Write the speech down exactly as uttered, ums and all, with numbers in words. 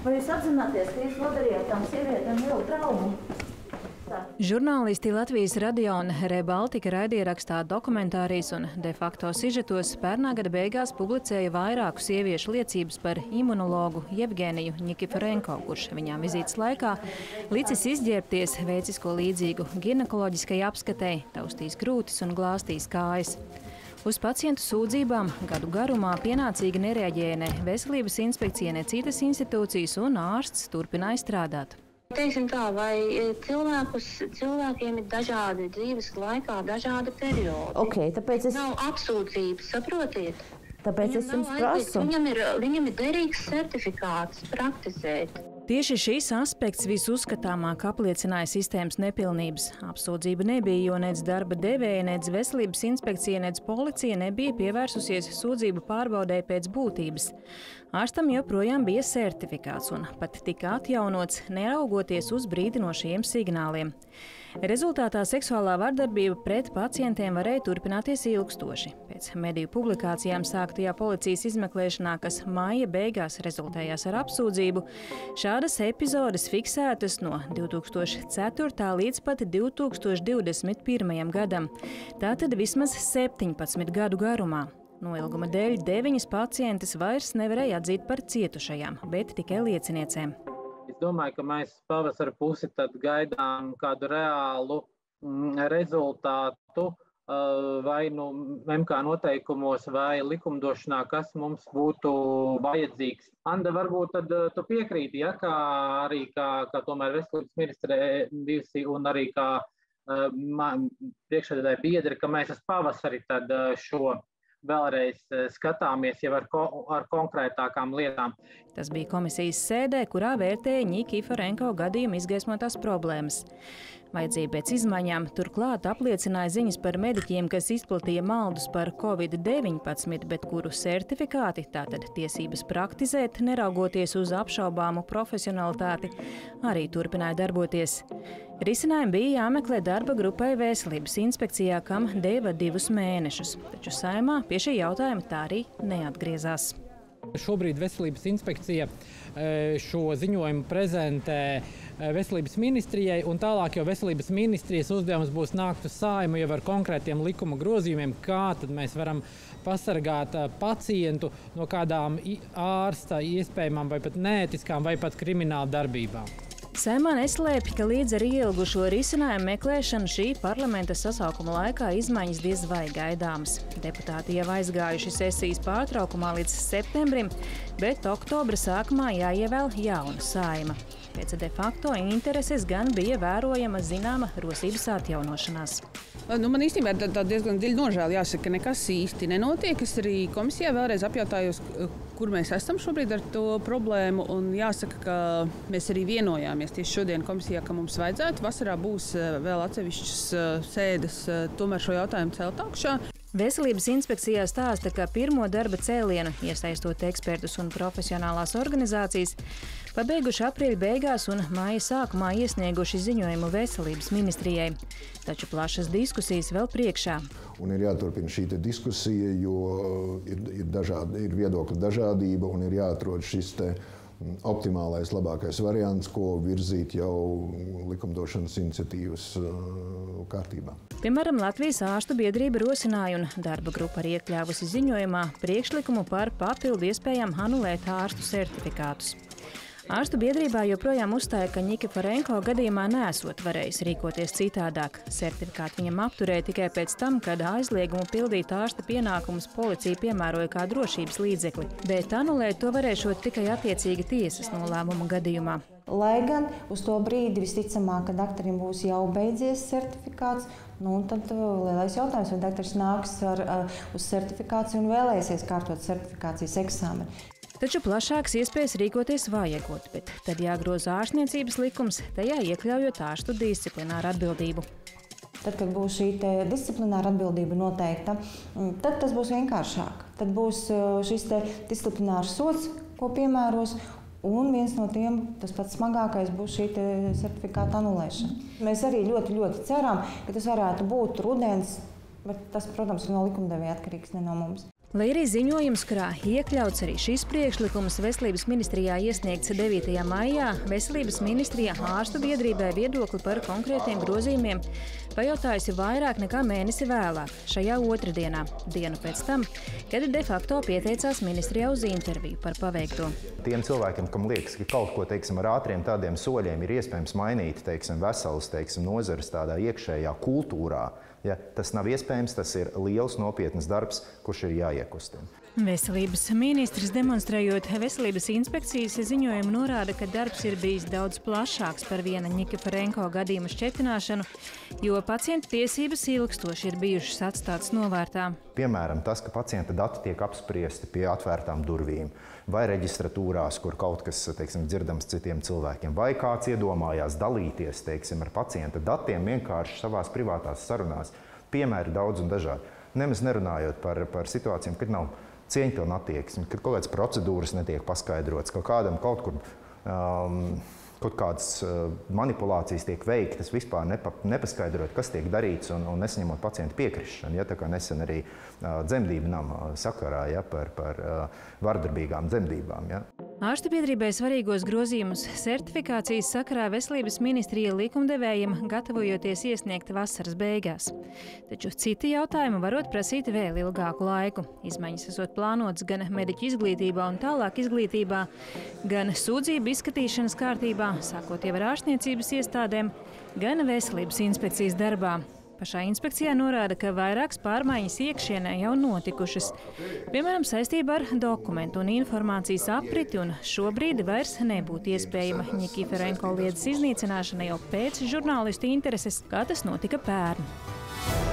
Vai jūs apzināties, ka jūs nodarījāt tām sievietēm lielu traumu? Žurnālisti Latvijas radio un Rebaltika raidierakstā dokumentārijas un de facto sižetos pērnā gada beigās publicēja vairāku sieviešu liecības par imunologu Jevgeniju Nikiforenko, kurš viņām vizītes laikā licis izģērbties veicisko līdzīgu ginekoloģiskai apskatei, taustīs krūtis un glāstīs kājas. Uz pacientu sūdzībām gadu garumā pienācīgi nereaģēja ne veselības inspekcija, ne citas institūcijas, un ārsts turpināja strādāt. Teiksim tā, vai cilvēkus, cilvēkiem ir dažādi dzīves laikā, dažādi periodi. Okay, tāpēc es... Nav apsūdzības, saprotiet? Tāpēc viņam es jums prasu. prasu. Viņam ir, viņam ir derīgs certifikāts praktizēt. Tieši šīs aspekts visuzskatāmāk apliecināja sistēmas nepilnības. Apsūdzība nebija, jo nec darba devēja, nec veselības inspekcija, nec policija nebija pievērsusies sūdzību pārbaudēji pēc būtības. Ārstam joprojām bija sertifikāts un pat tika atjaunots, neraugoties uz brīdinošajiem signāliem. Rezultātā seksuālā vardarbība pret pacientiem varēja turpināties ilgstoši. Pēc mediju publikācijām sāktajā policijas izmeklēšanā, kas māja beigās rezultējās ar apsūdzību, šādas epizodes fiksētas no divi tūkstoši ceturtā līdz pat divi tūkstoši divdesmit pirmajam gadam. Tātad vismaz septiņpadsmit gadu garumā. Noilguma dēļ deviņas pacientes vairs nevarēja atzīt par cietušajām, bet tikai lieciniecēm. Es domāju, ka mēs pavasara pusi tad gaidām kādu reālu mm, rezultātu uh, vai nu M K noteikumos vai likumdošanā, kas mums būtu vajadzīgs. Anda, varbūt tad uh, tu piekrīti, ja, kā arī kā, kā tomēr veselības ministre bijusi un arī kā uh, priekšsēdētāja biedri, ka mēs uz pavasari tad uh, šo vēlreiz skatāmies jau ar, ko, ar konkrētākām lietām. Tas bija komisijas sēdē, kurā vērtēja Nikiforenko gadījuma izgaismotās problēmas. Vajadzība pēc izmaiņām turklāt apliecināja ziņas par mediķiem, kas izplatīja maldus par covid deviņpadsmit, bet kuru sertifikāti, tātad tiesības praktizēt, neraugoties uz apšaubāmu profesionalitāti, arī turpināja darboties. Risinājumi bija jāmeklē darba grupai veselības inspekcijā, kam deva divus mēnešus, taču Saeimā pie šī jautājuma tā arī neatgriezās. Šobrīd veselības inspekcija šo ziņojumu prezentē veselības ministrijai, un tālāk jau veselības ministrijas uzdevums būs nākt uz Saeimu jau ar konkrētiem likuma grozījumiem, kā tad mēs varam pasargāt pacientu no kādām ārsta iespējamām vai pat neētiskām vai pat krimināla darbībām. Saeimā neslēpj, ka līdz ar ielgušo risinājumu meklēšanu šī parlamenta sasaukuma laikā izmaiņas diez vai gaidāmas. Deputāti jau aizgājuši sesijas pārtraukumā līdz septembrim, bet oktobra sākumā jāievēl jauna Saeima. Pēc de facto intereses gan bija vērojama zināma rosības atjaunošanās. Nu, man īstenībā ir tā diezgan dziļa nožēla, jāsaka, ka nekas īsti nenotiek. Es arī komisijā vēlreiz apjautājos, kur mēs esam šobrīd ar to problēmu. Un jāsaka, ka mēs arī vienojāmies tieši šodien komisijā, ka mums vajadzētu. Vasarā būs vēl atsevišķas sēdes tomēr šo jautājumu celt augšā. Veselības inspekcijā stāsta, ka pirmo darba cēlienu, iesaistot ekspertus un profesionālās organizācijas, pabeiguši aprīļa beigās un māja sākumā iesnieguši ziņojumu veselības ministrijai. Taču plašas diskusijas vēl priekšā. Un ir jāturpina šī diskusija, jo ir, ir, dažādi, ir viedokļa dažādība un ir jāatrod šis te optimālais, labākais variants, ko virzīt jau likumdošanas iniciatīvas kārtībā. Piemēram, Latvijas ārstu biedrība rosināja un darba grupa arī iekļāvusi ziņojumā priekšlikumu par papildu iespējām anulēt ārstu sertifikātus. Ārstu biedrībā joprojām uzstāja, ka Nikiforenko gadījumā nesot varējis rīkoties citādāk. Sertifikāti viņam apturēja tikai pēc tam, kad aizliegumu pildīt ārsta pienākumus policija piemēroja kā drošības līdzekli, bet anulēt to varēšot tikai attiecīga tiesas nolēmuma gadījumā. Lai gan uz to brīdi visticamāk, ka daktarim būs jau beidzies sertifikāts, nu, tad lielais jautājums, vai daktars nāks ar, uz sertifikāciju un vēlēsies kārtot sertifikācijas eksāmeni. Taču plašāks iespējas rīkoties vajagot, bet tad jāgroza ārstniecības likums, tajā iekļaujot ārstu disciplināru atbildību. Tad, kad būs šī disciplināra atbildība noteikta, tad tas būs vienkāršāk. Tad būs šis disciplinārs sods, ko piemēros, un viens no tiem, tas pats smagākais, būs šī sertifikāta anulēšana. Mēs arī ļoti, ļoti ceram, ka tas varētu būt rudens, bet tas, protams, ir no likumdevēja atkarīgs, ne no mums. Lai arī ziņojums, kurā iekļauts arī šis priekšlikums Veselības ministrijā iesniegts devītajā maijā, Veselības ministrija ārstu biedrībai viedokli par konkrētiem grozījumiem pajautājusi vairāk nekā mēnesi vēlāk, šajā otrdienā, dienu pēc tam, kad de facto pieteicās ministrijā uz interviju par paveikto. Tiem cilvēkiem, kam liekas, ka kaut ko, teiksim, ar ātriem tādiem soļiem ir iespējams mainīt, teiksim, veselas, teiksim, nozares tādā iekšējā kultūrā, ja, tas nav iespējams, tas ir liels nopietnas darbs, kurš ir jāiekustina. Veselības ministrs, demonstrējot Veselības inspekcijas ziņojumu, norāda, ka darbs ir bijis daudz plašāks par viena Nikiforenko gadījuma šķetināšanu, jo pacientu tiesības ilgstoši ir bijušas atstātas novārtā. Piemēram, tas, ka pacienta dati tiek apspriesti pie atvērtām durvīm, vai reģistratūrās, kur kaut kas, teiksim, dzirdams citiem cilvēkiem, vai kāds iedomājās dalīties, teiksim, ar pacienta datiem vienkārši savās privātās sarunās. Piemēri daudz un dažādi. Nemaz nerunājot par, par situācijām, kad nav cieņpilna attieksme, kad kaut kādas procedūras netiek paskaidrotas, ka kādam kaut kur um, kaut kādas uh, manipulācijas tiek veiktas, vispār nepa, nepaskaidrot, kas tiek darīts un, un nesaņemot pacientu piekrišanu. Ja, tā kā nesen arī uh, dzemdību nama sakarā, ja, par, par uh, vardarbīgām dzemdībām. Ja. Ārstu biedrībai svarīgos grozījumus sertifikācijas sakarā Veselības ministrija likumdevējiem gatavojoties iesniegt vasaras beigās. Taču citi jautājumi varot prasīt vēl ilgāku laiku. Izmaiņas esot plānotas gan mediķu izglītībā un tālāk izglītībā, gan sūdzību izskatīšanas kārtībā, sākot jau ar ārstniecības iestādēm, gan Veselības inspekcijas darbā. Pašā inspekcijā norāda, ka vairākas pārmaiņas iekšienē jau notikušas. Piemēram, saistībā ar dokumentu un informācijas apriti, un šobrīd vairs nebūtu iespējama Nikiforenko lietas iznīcināšana jau pēc žurnālistu intereses, kā tas notika pērn.